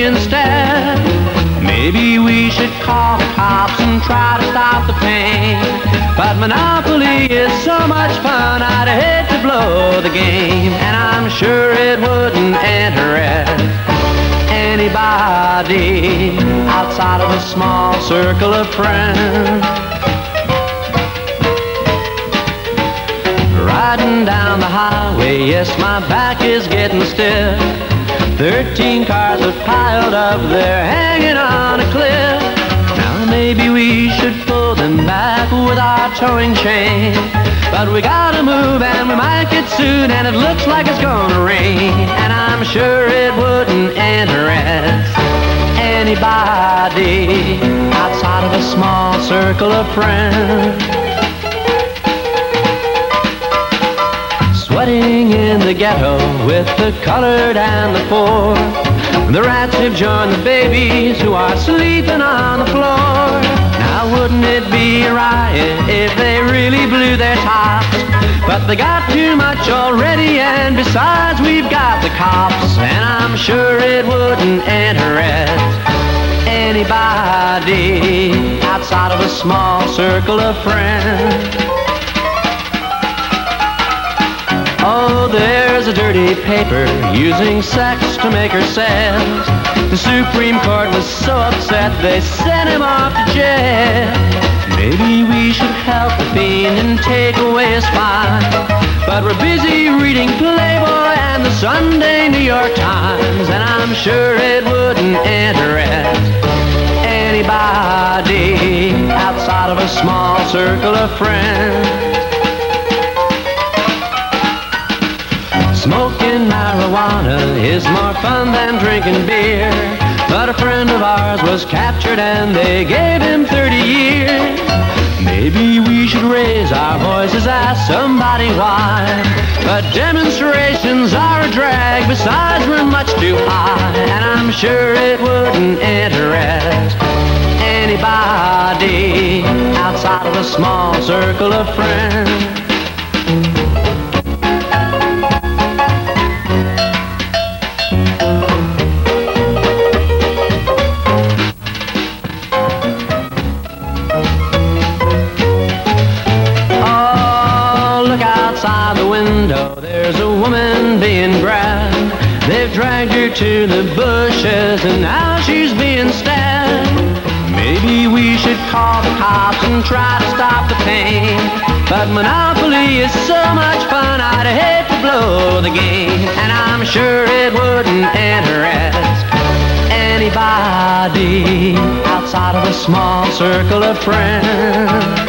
instead. Maybe we should call the cops and try to stop the pain. But Monopoly is so much fun, I'd hate to blow the game. And I'm sure it wouldn't interest anybody outside of a small circle of friends. Riding down the highway, yes, my back is getting stiff. 13 cars are piled up there hanging on a cliff. Now maybe we should pull them back with our towing chain. But we gotta move and we might get sued, and it looks like it's gonna rain. And I'm sure it wouldn't interest anybody outside of a small circle of friends. Sweating in the ghetto with the colored and the poor. The rats have joined the babies who are sleeping on the floor. Now wouldn't it be a riot if they really blew their tops? But they got too much already, and besides we've got the cops. And I'm sure it wouldn't interest anybody outside of a small circle of friends. Oh, there's a dirty paper using sex to make her sales. The Supreme Court was so upset they sent him off to jail. Maybe we should help the fiend and take away his fine. But we're busy reading Playboy and the Sunday New York Times. And I'm sure it wouldn't interest anybody outside of a small circle of friends. Smoking marijuana is more fun than drinking beer. But a friend of ours was captured and they gave him 30 years. Maybe we should raise our voices, ask somebody why. But demonstrations are a drag, besides we're much too high. And I'm sure it wouldn't interest anybody outside of a small circle of friends. There's a woman being grabbed. They've dragged her to the bushes and now she's being stabbed. Maybe we should call the cops and try to stop the pain. But Monopoly is so much fun, I'd hate to blow the game. And I'm sure it wouldn't interest anybody outside of a small circle of friends.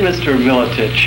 Mr. Militich.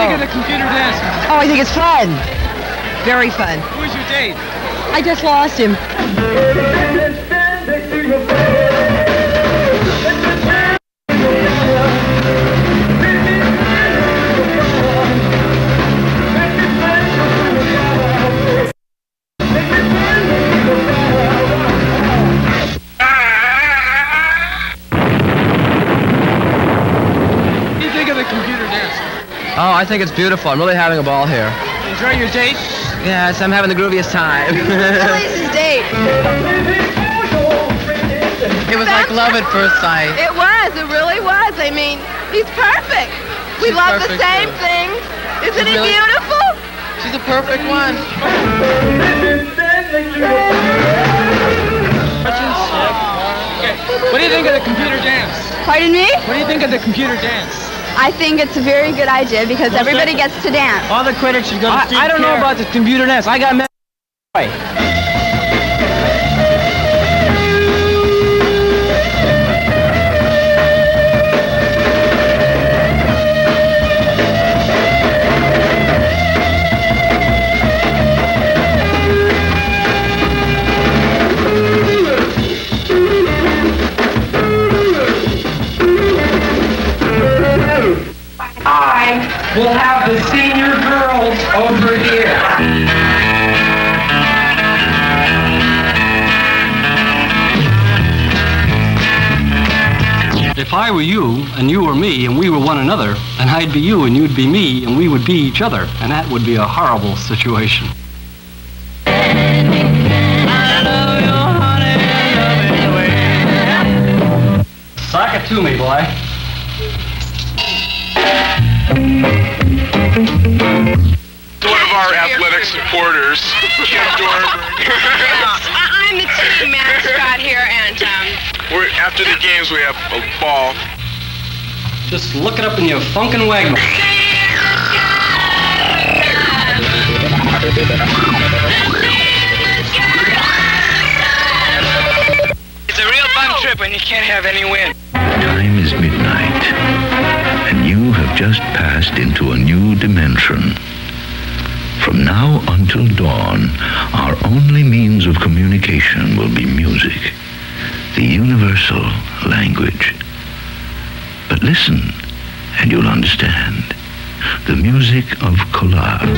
think of the computer dance? Oh, I think it's fun. Very fun. Who's your date? I just lost him. Oh, I think it's beautiful. I'm really having a ball here. Enjoy your date? Yes, I'm having the grooviest time. Billy's his date. It was like love at first sight. It was. It really was. I mean, he's perfect. We She's love perfect, the same too. things. Isn't he really- beautiful? She's a perfect one. Okay. What do you think of the computer dance? Pardon me? What do you think of the computer dance? I think it's a very good idea because everybody gets to dance. All the critics should go to Steve I don't know Kerr. about the computer dance. I got We'll have the senior girls over here. If I were you, and you were me, and we were one another, then I'd be you, and you'd be me, and we would be each other, and that would be a horrible situation. Sock it to me, boy. One of our athletic supporters, Kim Dormer. I'm the team mascot here, and After the games, we have a ball. Just look it up in your funkin' wagon. It's a real fun trip when you can't have any wind. Time is midnight, and you have just passed into a new dimension. From now until dawn, our only means of communication will be music, the universal language. But listen, and you'll understand. The music of collage.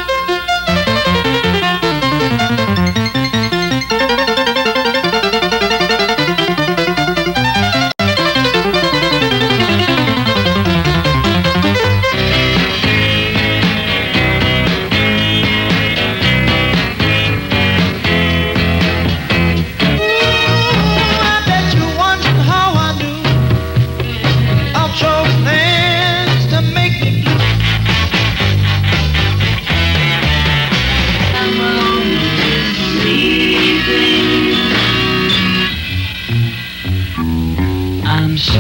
I'm so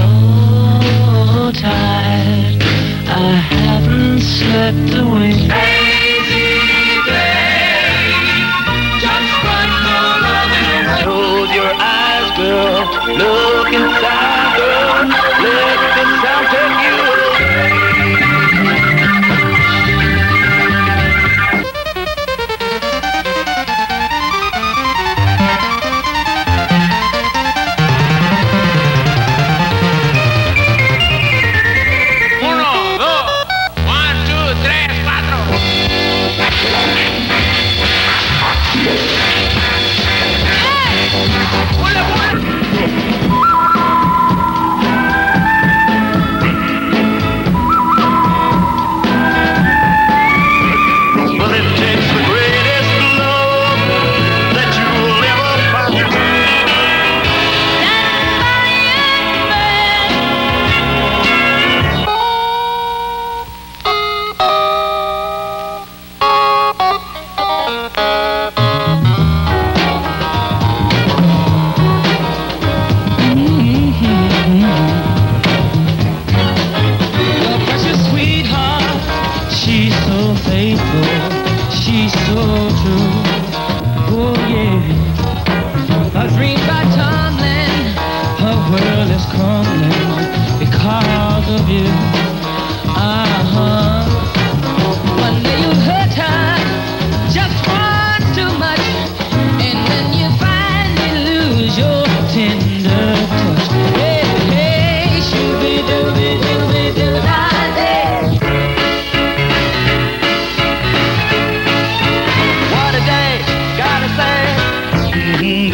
tired, I haven't slept a wink. Lazy day, just run for loving. Close your eyes, girl, look inside, girl, let the sound take you away.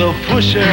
a pusher.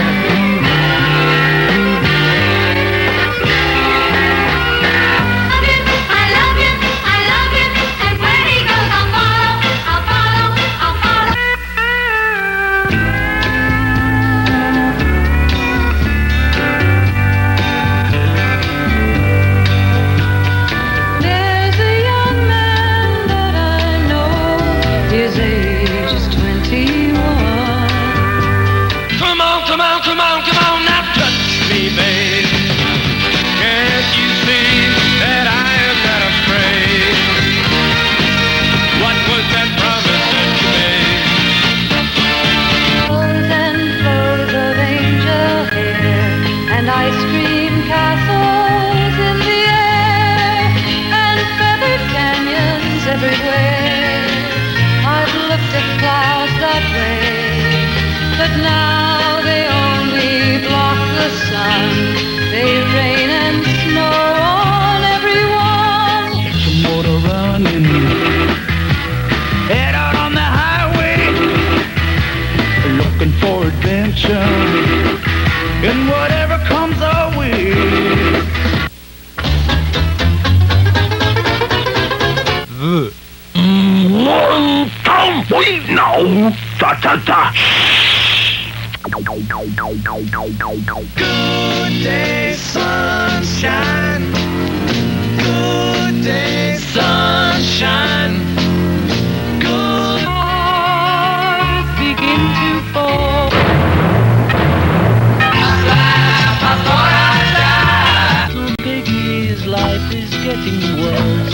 And whatever comes our way. Wait now. Ta-ta-ta. Good day, sunshine. Good day, sunshine. Good stars begin to fall. Little Biggie's life is getting worse.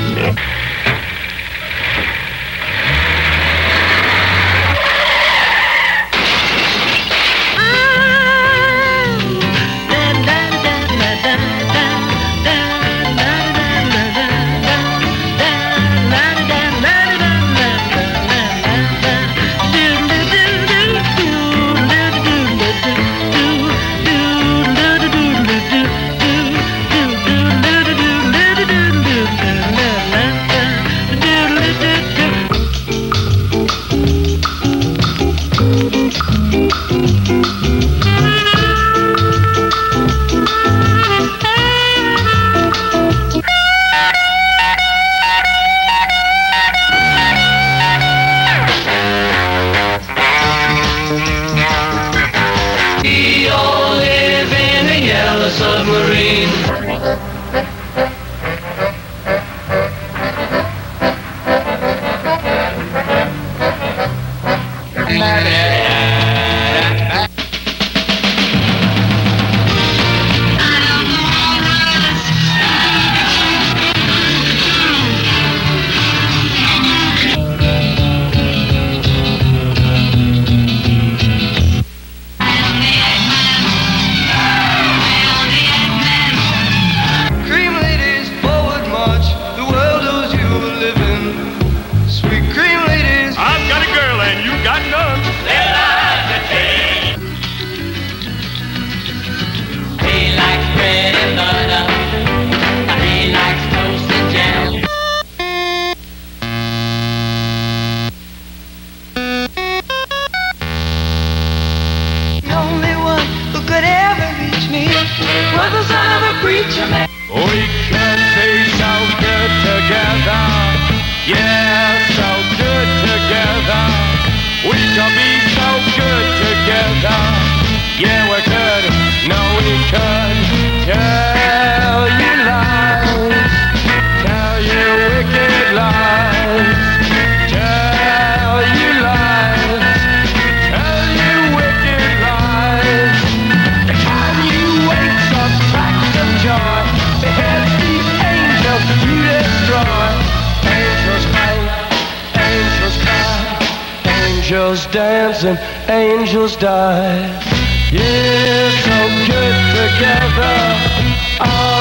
We can be so good together. Yeah, so good together. We can be so good together. Yeah, we could. No, we could. Tell you lies. Tell you wicked lies. Tell you lies. Tell you wicked lies. Can you wait, subtract and joy? Behead these angels you destroy. Angels fight, angels cry, angels dance and angels die. Yeah, so good together. Oh.